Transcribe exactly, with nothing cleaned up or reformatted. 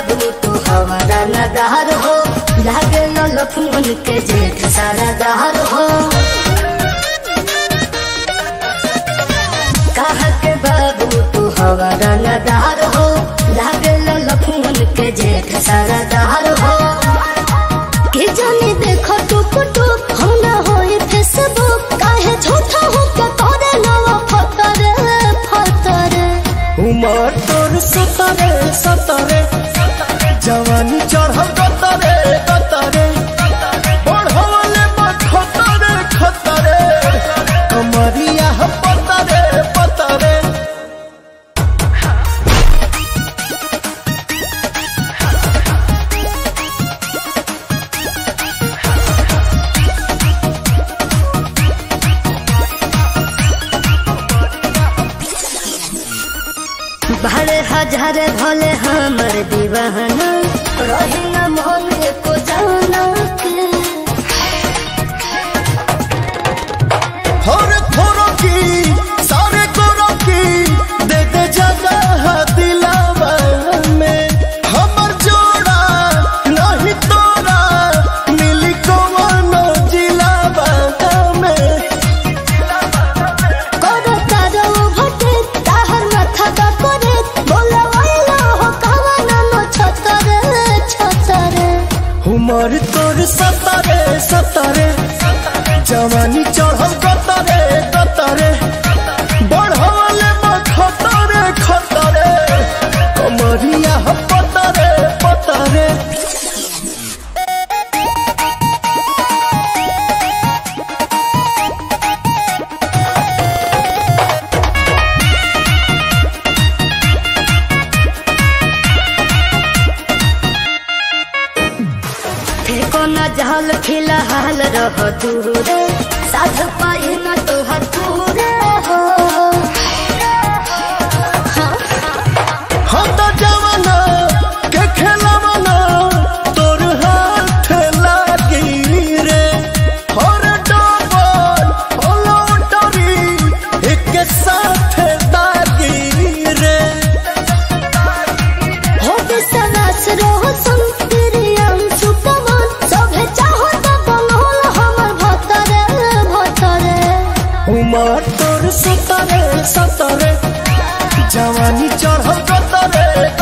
बाबू तू हमारा नगार हो, लागे न लक्ष्मण के जेठ सारा दहार हो। कहा के बाबू तू हमारा नगार हो, लागे न लक्ष्मण के जेठ सारा दहार हो। कि जाने देखो टुक टुक हम ना होई फेसबुक, काहे झूठा हो के तोरे नवा फतरे फतरे। उमर तोर सतरे सतरे, जवानी चढ़ल गतरे गतरे, बढ़वले खतरे खतरे, कमरिया पतरे पतरे। बारे हजार भले हमर दीवाना, रही न मन को जाना के। हर थोरो की सारे गोरो की, दे दे जगह दिलावा में। हमर जोड़ा नहीं तोरा, मिली कौनो जिलावा में। करो तारो भटे ताहर माथा का करे, बोला वाला हो कवाना नो छतरे छतरे। उमर तोर सतरे सतरे, जवानी चढ़ल गतरे गतरे, बढ़वले खतरे खतरे, कमरिया पतरे पतरे। फेको न जहल फिलहाल रह दूरे, साध पाए न तोहर पूरे हो। हाँ तो जवाना के खेलवाना, तोर हाथ लागी रे। हर डबल लौटरी एक साथ दागी रे। हो विश्वास रहो संतरियम सुपमन, सभे चाहो त बनल हमर भतरे भतरे। उमर तोर सतरे सतरे, जवानी चढ़ल गतरे